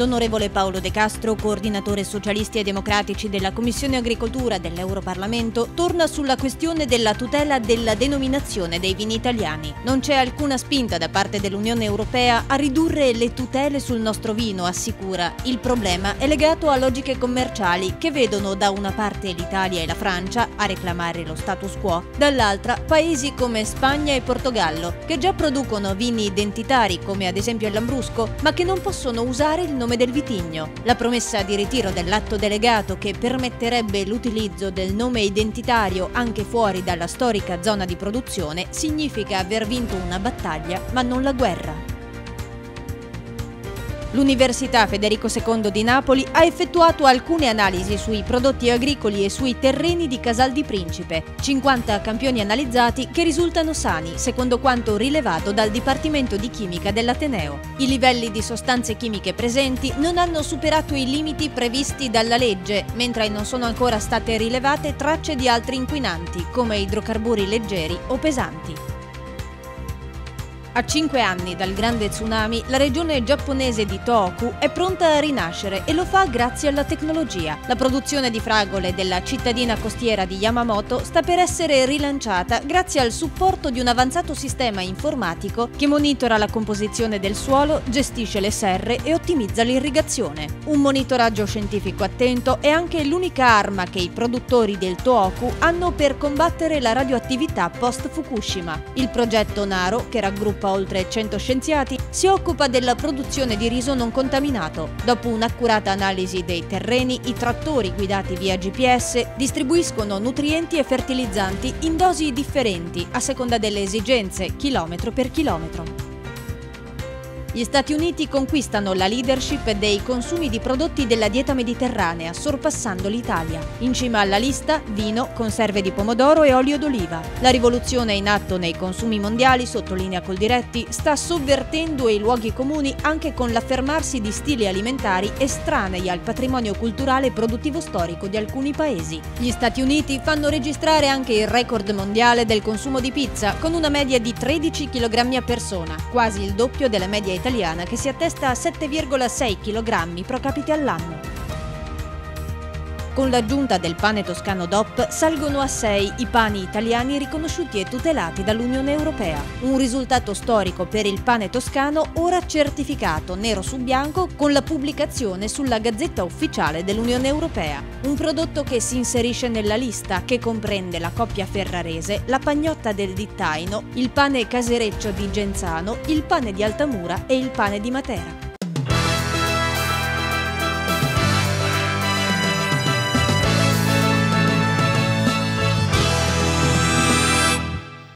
L'onorevole Paolo De Castro, coordinatore Socialisti e Democratici della Commissione Agricoltura dell'Europarlamento, torna sulla questione della tutela della denominazione dei vini italiani. Non c'è alcuna spinta da parte dell'Unione Europea a ridurre le tutele sul nostro vino, assicura. Il problema è legato a logiche commerciali che vedono da una parte l'Italia e la Francia a reclamare lo status quo, dall'altra paesi come Spagna e Portogallo, che già producono vini identitari come ad esempio il Lambrusco, ma che non possono usare il nome del vitigno. La promessa di ritiro dell'atto delegato che permetterebbe l'utilizzo del nome identitario anche fuori dalla storica zona di produzione significa aver vinto una battaglia, ma non la guerra. L'Università Federico II di Napoli ha effettuato alcune analisi sui prodotti agricoli e sui terreni di Casal di Principe, 50 campioni analizzati che risultano sani, secondo quanto rilevato dal Dipartimento di Chimica dell'Ateneo. I livelli di sostanze chimiche presenti non hanno superato i limiti previsti dalla legge, mentre non sono ancora state rilevate tracce di altri inquinanti, come idrocarburi leggeri o pesanti. A 5 anni dal grande tsunami, la regione giapponese di Tohoku è pronta a rinascere e lo fa grazie alla tecnologia. La produzione di fragole della cittadina costiera di Yamamoto sta per essere rilanciata grazie al supporto di un avanzato sistema informatico che monitora la composizione del suolo, gestisce le serre e ottimizza l'irrigazione. Un monitoraggio scientifico attento è anche l'unica arma che i produttori del Tohoku hanno per combattere la radioattività post-Fukushima. Il progetto Naro, che raggruppa oltre 100 scienziati, si occupa della produzione di riso non contaminato. Dopo un'accurata analisi dei terreni, i trattori guidati via GPS distribuiscono nutrienti e fertilizzanti in dosi differenti a seconda delle esigenze, chilometro per chilometro. Gli Stati Uniti conquistano la leadership dei consumi di prodotti della dieta mediterranea, sorpassando l'Italia. In cima alla lista vino, conserve di pomodoro e olio d'oliva. La rivoluzione in atto nei consumi mondiali, sottolinea Coldiretti, sta sovvertendo i luoghi comuni anche con l'affermarsi di stili alimentari estranei al patrimonio culturale e produttivo storico di alcuni paesi. Gli Stati Uniti fanno registrare anche il record mondiale del consumo di pizza, con una media di 13 kg a persona, quasi il doppio della media italiana che si attesta a 7,6 kg pro capite all'anno. Con l'aggiunta del pane toscano DOP salgono a 6 i pani italiani riconosciuti e tutelati dall'Unione Europea. Un risultato storico per il pane toscano ora certificato nero su bianco con la pubblicazione sulla Gazzetta Ufficiale dell'Unione Europea. Un prodotto che si inserisce nella lista che comprende la coppia ferrarese, la pagnotta del Dittaino, il pane casereccio di Genzano, il pane di Altamura e il pane di Matera.